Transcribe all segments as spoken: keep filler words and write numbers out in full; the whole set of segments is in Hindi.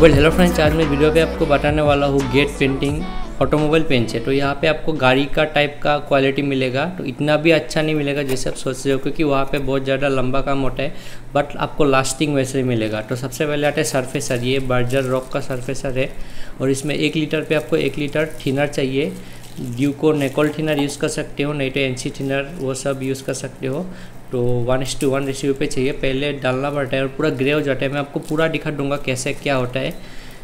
वेल हेलो फ्रेंड्स, आज मैं वीडियो पे आपको बताने वाला हूँ गेट पेंटिंग ऑटोमोबाइल पेंट से। तो यहाँ पे आपको गाड़ी का टाइप का क्वालिटी मिलेगा, तो इतना भी अच्छा नहीं मिलेगा जैसे आप सोच रहे हो, क्योंकि वहाँ पे बहुत ज़्यादा लंबा काम होता है, बट आपको लास्टिंग वैसे ही मिलेगा। तो सबसे पहले आता है सरफेसर। ये बर्जर रॉक का सरफेसर है और इसमें एक लीटर पे आपको एक लीटर थिनर चाहिए। ड्यूको नेकोल थिनर यूज़ कर सकते हो, नहीं तो एनसी थिनर वो सब यूज़ कर सकते हो। तो वन इस टू वन रेशियो पे चाहिए, पहले डालना पड़ता है और पूरा ग्रे हो जाता है। मैं आपको पूरा दिखा दूंगा कैसे क्या होता है,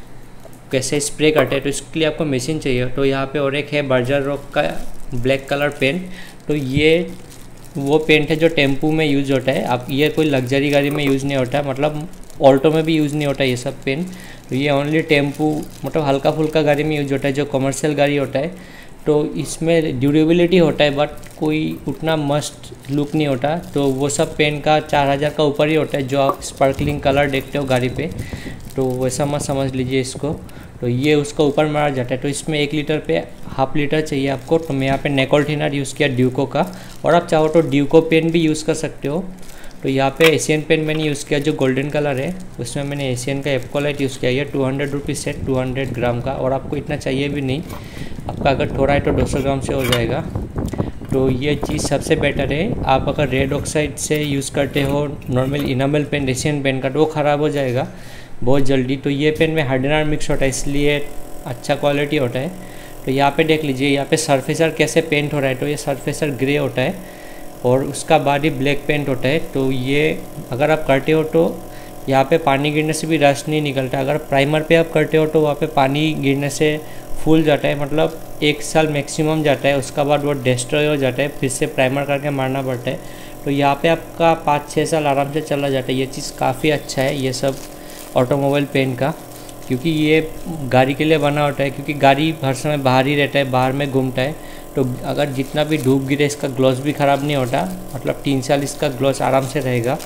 कैसे स्प्रे करते हैं। तो इसके लिए आपको मशीन चाहिए। तो यहाँ पे और एक है बर्जर रॉक का ब्लैक कलर पेंट। तो ये वो पेंट है जो टेम्पू में यूज़ होता है। आप ये कोई लग्जरी गाड़ी में यूज़ नहीं होता, मतलब ऑल्टो में भी यूज़ नहीं होता ये सब पेंट। तो ये ओनली टेम्पू मतलब हल्का फुल्का गाड़ी में यूज होता है, जो कमर्शियल गाड़ी होता है। तो इसमें ड्यूरेबिलिटी होता है, बट कोई उतना मस्त लुक नहीं होता। तो वो सब पेन का चार हज़ार का ऊपर ही होता है, जो आप स्पार्कलिंग कलर देखते हो गाड़ी पे। तो वैसा मत समझ लीजिए इसको। तो ये उसका ऊपर मारा जाता है। तो इसमें एक लीटर पे हाफ लीटर चाहिए आपको। तो मैं यहाँ पे नेकोल थिनर यूज़ किया ड्यूको का, और आप चाहो तो ड्यूको पेन भी यूज़ कर सकते हो। तो यहाँ पे एशियन पेन मैंने यूज़ किया जो गोल्डन कलर है, उसमें मैंने एशियन का एप्कोलाइट यूज़ किया। ये टू हंड्रेड रुपीज़ से टू हंड्रेड ग्राम का, और आपको इतना चाहिए भी नहीं, आपका अगर थोड़ा है तो दो सौ ग्राम से हो जाएगा। तो ये चीज़ सबसे बेटर है। आप अगर रेड ऑक्साइड से यूज़ करते हो normal enamel paint Asian paint का, तो वो ख़राब हो जाएगा बहुत जल्दी। तो ये पेन में हार्डनर मिक्स होता है, इसलिए अच्छा क्वालिटी होता है। तो यहाँ पे देख लीजिए, यहाँ पे सरफेसर कैसे पेंट हो रहा है। तो ये सरफेसर ग्रे होता है और उसका बाद ही ब्लैक पेंट होता है। तो ये अगर आप करते हो तो यहाँ पे पानी गिरने से भी रस्ट नहीं निकलता। अगर प्राइमर पे आप करते हो तो वहाँ पे पानी गिरने से फूल जाता है, मतलब एक साल मैक्सिमम जाता है, उसका बाद वो डिस्ट्रॉय हो जाता है, फिर से प्राइमर करके मारना पड़ता है। तो यहाँ पे आपका पाँच छः साल आराम से चला जाता है। ये चीज़ काफ़ी अच्छा है ये सब ऑटोमोबाइल पेंट का, क्योंकि ये गाड़ी के लिए बना होता है, क्योंकि गाड़ी हर समय बाहर ही रहता है, बाहर में घूमता है। तो अगर जितना भी धूप गिरे इसका ग्लॉस भी ख़राब नहीं होता, मतलब तीन साल इसका ग्लॉस आराम से रहेगा।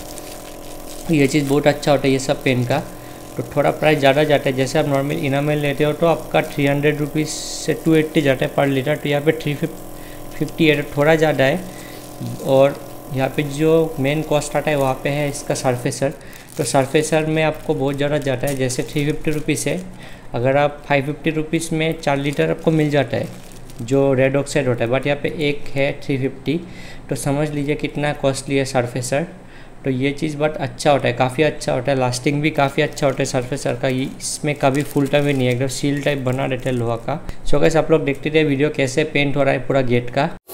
ये चीज़ बहुत अच्छा होता है ये सब पेन का। तो थोड़ा प्राइस ज़्यादा जाता है। जैसे आप नॉर्मल इनामल लेते हो तो आपका थ्री हंड्रेड रुपीज़ से टू एट्टी जाता है पर लीटर। तो यहाँ पे थ्री फिफ्टी है, थोड़ा ज़्यादा है। और यहाँ पे जो मेन कॉस्ट आता है वहाँ पे है इसका सरफेसर। तो सरफेसर में आपको बहुत ज़्यादा जाता है, जैसे थ्री फिफ्टी रुपीज़ है, अगर आप फाइव फिफ्टी रुपीज़ में चार लीटर आपको मिल जाता है जो रेड ऑक्साइड होता है, बट यहाँ पे एक है थ्री फिफ्टी। तो समझ लीजिए कितना कॉस्टली है सरफेसर। तो ये चीज़ बट अच्छा होता है, काफ़ी अच्छा होता है, लास्टिंग भी काफ़ी अच्छा होता है सरफेसर का। इसमें कभी फूलता भी नहीं है, एकदम सील टाइप बना रहता है लोहा का। सो गाइस, आप लोग देखते रहे वीडियो कैसे पेंट हो रहा है पूरा गेट का।